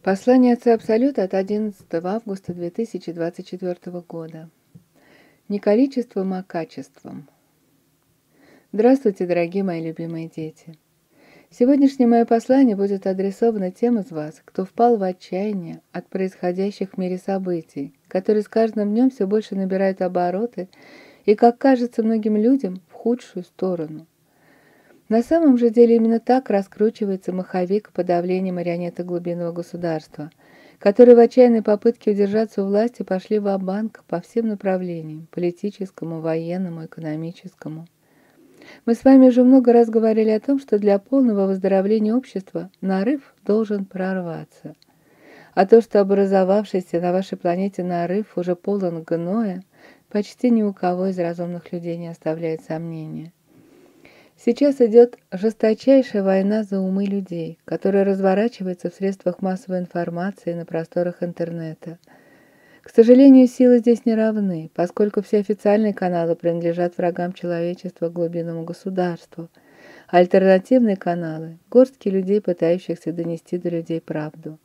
Послание Отца Абсолюта от 11 августа 2024 года. Не количеством, а качеством. Здравствуйте, дорогие мои любимые дети. Сегодняшнее мое послание будет адресовано тем из вас, кто впал в отчаяние от происходящих в мире событий, которые с каждым днем все больше набирают обороты и, как кажется многим людям, в худшую сторону. На самом же деле именно так раскручивается маховик подавления марионеток глубинного государства, которые в отчаянной попытке удержаться у власти пошли ва-банк по всем направлениям – политическому, военному, экономическому. Мы с вами уже много раз говорили о том, что для полного выздоровления общества нарыв должен прорваться. А то, что образовавшийся на вашей планете нарыв уже полон гноя, почти ни у кого из разумных людей не оставляет сомнения. Сейчас идет жесточайшая война за умы людей, которая разворачивается в средствах массовой информации на просторах интернета. К сожалению, силы здесь не равны, поскольку все официальные каналы принадлежат врагам человечества, глубинному государству, а альтернативные каналы – горстки людей, пытающихся донести до людей правду.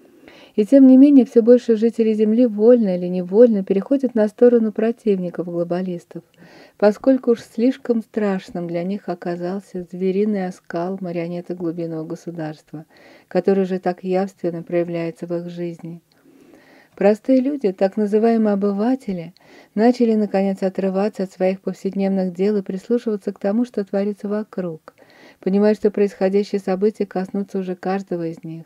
И тем не менее, все больше жителей Земли вольно или невольно переходят на сторону противников-глобалистов, поскольку уж слишком страшным для них оказался звериный оскал марионеток глубинного государства, который уже так явственно проявляется в их жизни. Простые люди, так называемые обыватели, начали наконец отрываться от своих повседневных дел и прислушиваться к тому, что творится вокруг, понимая, что происходящие события коснутся уже каждого из них.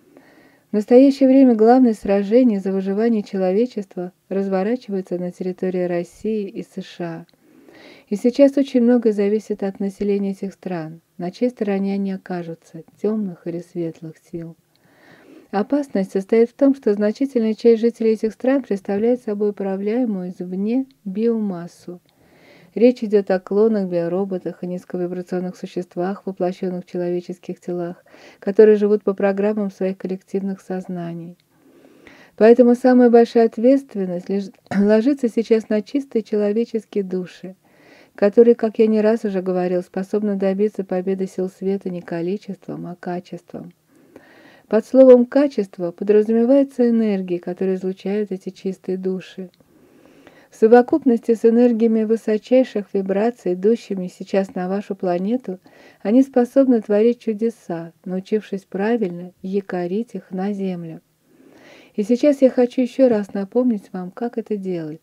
В настоящее время главное сражение за выживание человечества разворачивается на территории России и США. И сейчас очень многое зависит от населения этих стран, на чьей стороне они окажутся, темных или светлых сил. Опасность состоит в том, что значительная часть жителей этих стран представляет собой управляемую извне биомассу. Речь идет о клонах, биороботах и низковибрационных существах, воплощенных в человеческих телах, которые живут по программам своих коллективных сознаний. Поэтому самая большая ответственность ложится сейчас на чистые человеческие души, которые, как я не раз уже говорил, способны добиться победы сил света не количеством, а качеством. Под словом «качество» подразумевается энергия, которую излучают эти чистые души. В совокупности с энергиями высочайших вибраций, идущими сейчас на вашу планету, они способны творить чудеса, научившись правильно якорить их на Землю. И сейчас я хочу еще раз напомнить вам, как это делать.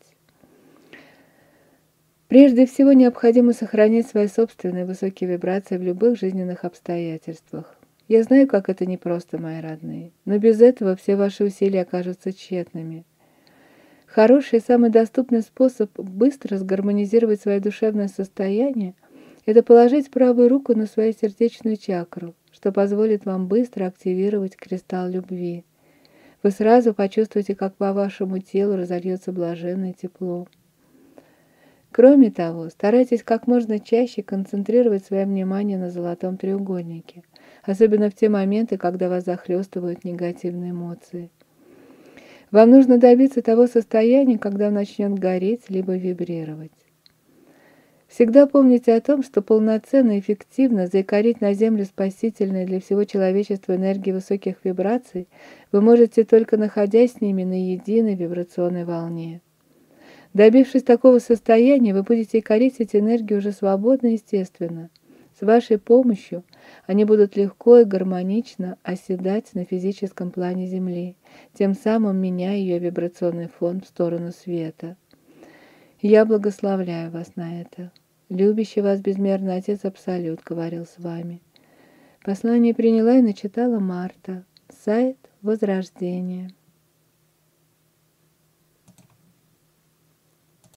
Прежде всего, необходимо сохранять свои собственные высокие вибрации в любых жизненных обстоятельствах. Я знаю, как это непросто, мои родные, но без этого все ваши усилия окажутся тщетными. Хороший и самый доступный способ быстро сгармонизировать свое душевное состояние – это положить правую руку на свою сердечную чакру, что позволит вам быстро активировать кристалл любви. Вы сразу почувствуете, как по вашему телу разольется блаженное тепло. Кроме того, старайтесь как можно чаще концентрировать свое внимание на золотом треугольнике, особенно в те моменты, когда вас захлестывают негативные эмоции. Вам нужно добиться того состояния, когда он начнет гореть либо вибрировать. Всегда помните о том, что полноценно и эффективно заикарить на Землю спасительные для всего человечества энергии высоких вибраций вы можете только находясь с ними на единой вибрационной волне. Добившись такого состояния, вы будете якорить эти энергии уже свободно и естественно. С вашей помощью они будут легко и гармонично оседать на физическом плане Земли, тем самым меняя ее вибрационный фон в сторону света. Я благословляю вас на это. Любящий вас безмерно Отец Абсолют говорил с вами. Послание приняла и начитала Марта. Сайт Возрождения.